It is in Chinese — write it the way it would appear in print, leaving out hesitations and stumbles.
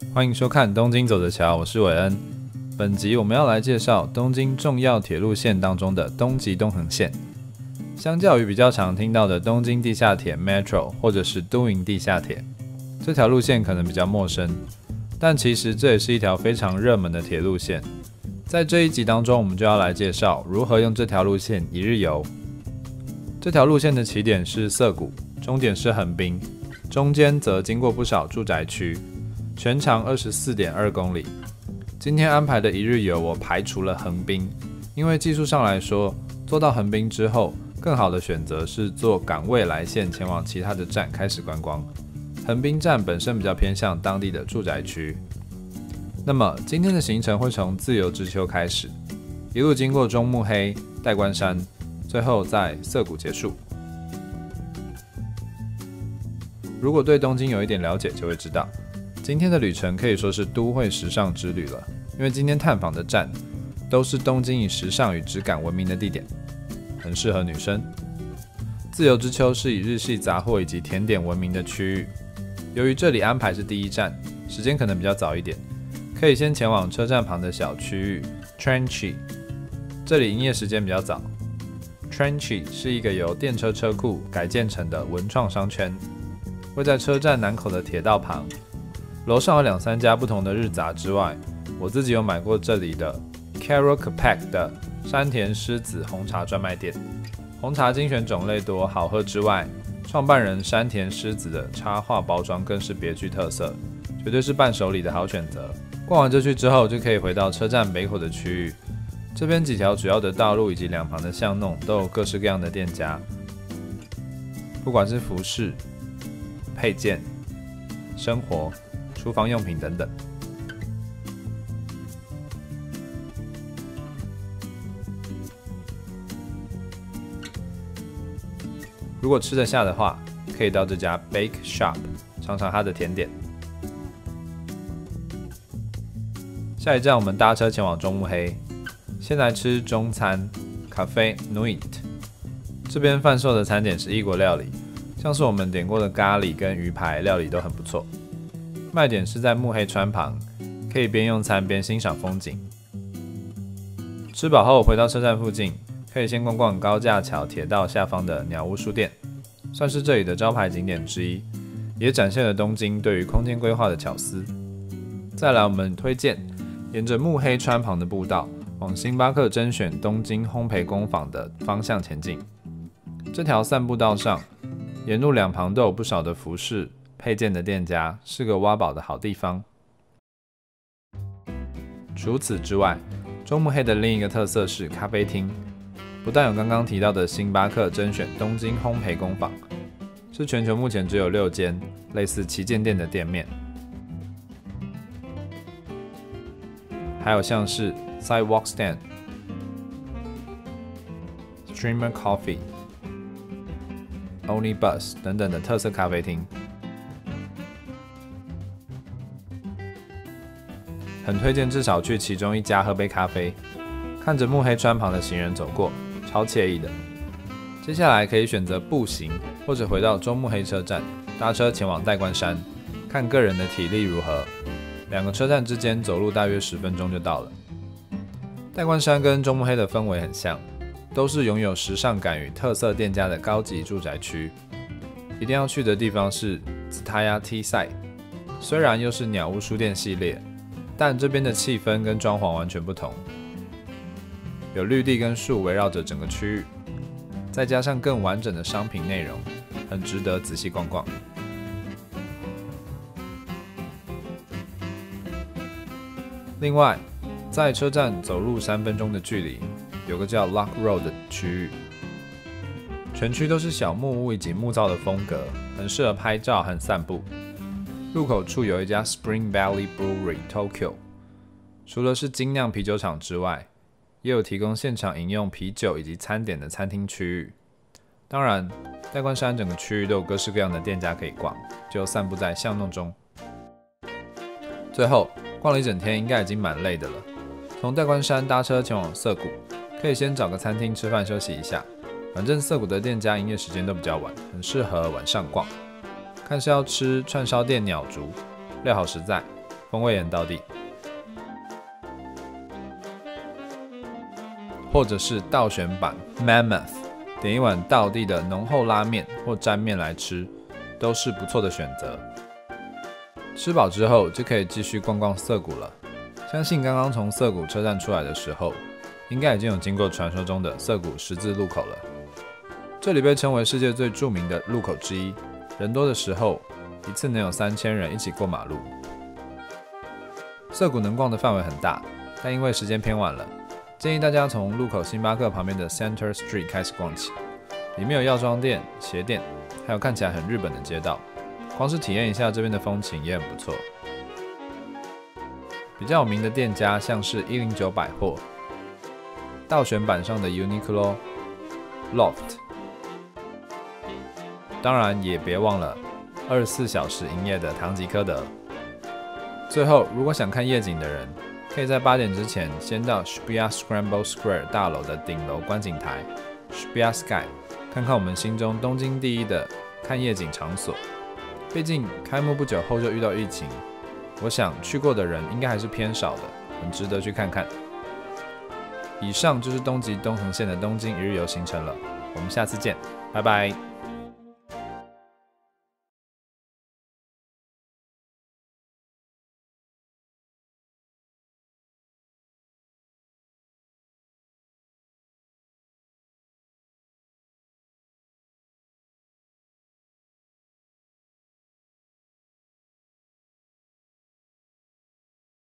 欢迎收看《东京走着瞧》，我是韦恩。本集我们要来介绍东京重要铁路线当中的东急东横线。相较于比较常听到的东京地下铁 Metro 或者是都营地下铁，这条路线可能比较陌生，但其实这也是一条非常热门的铁路线。在这一集当中，我们就要来介绍如何用这条路线一日游。这条路线的起点是涩谷，终点是横滨，中间则经过不少住宅区，全长24.2公里。今天安排的一日游，我排除了横滨，因为技术上来说，坐到横滨之后，更好的选择是坐港未来线前往其他的站开始观光。横滨站本身比较偏向当地的住宅区。那么今天的行程会从自由之丘开始，一路经过中目黑、代官山，最后在涩谷结束。如果对东京有一点了解，就会知道，今天的旅程可以说是都会时尚之旅了，因为今天探访的站都是东京以时尚与质感闻名的地点，很适合女生。自由之丘是以日系杂货以及甜点闻名的区域，由于这里安排是第一站，时间可能比较早一点，可以先前往车站旁的小区域 Trenchi， 这里营业时间比较早。Trenchi 是一个由电车车库改建成的文创商圈，位在车站南口的铁道旁，楼上有2-3家不同的日杂之外，我自己有买过这里的 Karo Kapak 的山田狮子红茶专卖店。红茶精选种类多，好喝之外，创办人山田狮子的插画包装更是别具特色，绝对是伴手礼的好选择。逛完这区之后，就可以回到车站北口的区域。这边几条主要的道路以及两旁的巷弄都有各式各样的店家，不管是服饰、配件、生活、厨房用品等等。如果吃得下的话，可以到这家 Bake Shop 尝尝它的甜点。下一站我们搭车前往中目黑，先来吃中餐 Cafe Nuit。 这边贩售的餐点是异国料理，像是我们点过的咖喱跟鱼排料理都很不错。卖点是在目黑川旁，可以边用餐边欣赏风景。吃饱后回到车站附近，可以先逛逛高架桥铁道下方的鸟屋书店，算是这里的招牌景点之一，也展现了东京对于空间规划的巧思。再来，我们推荐沿着目黑川旁的步道，往星巴克甄选东京烘焙工坊的方向前进。这条散步道上，沿路两旁都有不少的服饰配件的店家，是个挖宝的好地方。除此之外，中目黑的另一个特色是咖啡厅，不但有刚刚提到的星巴克甄选东京烘焙工坊，是全球目前只有6间类似旗舰店的店面，还有像是 Sidewalk Stand、Streamer Coffee、Only Bus 等等的特色咖啡厅，很推荐至少去其中一家喝杯咖啡，看着目黑川旁的行人走过，超惬意的。接下来可以选择步行，或者回到中目黑车站，搭车前往代官山，看个人的体力如何。2个车站之间走路大约10分钟就到了。代官山跟中目黑的氛围很像，都是拥有时尚感与特色店家的高级住宅区。一定要去的地方是紫塔亚 T Side， 虽然又是鸟屋书店系列，但这边的气氛跟装潢完全不同，有绿地跟树围绕着整个区域，再加上更完整的商品内容，很值得仔细逛逛。另外，在车站走路3分钟的距离，有个叫 Lock Road 的区域，全区都是小木屋以及木造的风格，很适合拍照和散步。入口处有一家 Spring Valley Brewery Tokyo， 除了是精酿啤酒厂之外，也有提供现场饮用啤酒以及餐点的餐厅区域。当然，代官山整个区域都有各式各样的店家可以逛，就散步在巷弄中。最后，逛了一整天，应该已经蛮累的了。从代官山搭车前往涩谷，可以先找个餐厅吃饭休息一下。反正涩谷的店家营业时间都比较晚，很适合晚上逛。看是要吃串烧店鸟竹，料好实在， 风味也很道地。或者是倒选版 Mammoth， 点一碗道地的浓厚拉面或沾面来吃，都是不错的选择。吃饱之后就可以继续逛逛涩谷了。相信刚刚从涩谷车站出来的时候，应该已经有经过传说中的涩谷十字路口了。这里被称为世界最著名的路口之一，人多的时候，一次能有3000人一起过马路。涩谷能逛的范围很大，但因为时间偏晚了，建议大家从路口星巴克旁边的 Center Street 开始逛起，里面有药妆店、鞋店，还有看起来很日本的街道，光是体验一下这边的风情也很不错。比较有名的店家像是109百货、倒选版上的 Uniqlo、Loft， 当然也别忘了24小时营业的唐吉诃德。最后，如果想看夜景的人，可以在8点之前先到 Shibuya Scramble Square 大楼的顶楼观景台 Shibuya Sky， 看看我们心中东京第一的看夜景场所。毕竟开幕不久后就遇到疫情，我想去过的人应该还是偏少的，很值得去看看。以上就是东急东横线的东京一日游行程了，我们下次见，拜拜。